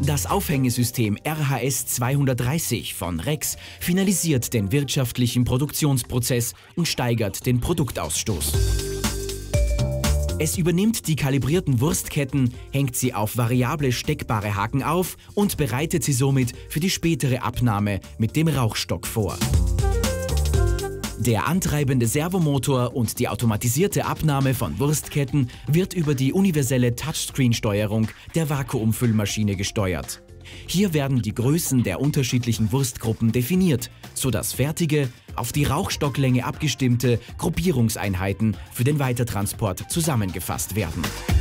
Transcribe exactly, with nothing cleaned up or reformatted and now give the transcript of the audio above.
Das Aufhängesystem R H S zweihundertdreißig von Rex finalisiert den wirtschaftlichen Produktionsprozess und steigert den Produktausstoß. Es übernimmt die kalibrierten Wurstketten, hängt sie auf variable steckbare Haken auf und bereitet sie somit für die spätere Abnahme mit dem Rauchstock vor. Der antreibende Servomotor und die automatisierte Abnahme von Wurstketten wird über die universelle Touchscreen-Steuerung der Vakuumfüllmaschine gesteuert. Hier werden die Größen der unterschiedlichen Wurstgruppen definiert, sodass fertige, auf die Rauchstocklänge abgestimmte Gruppierungseinheiten für den Weitertransport zusammengefasst werden.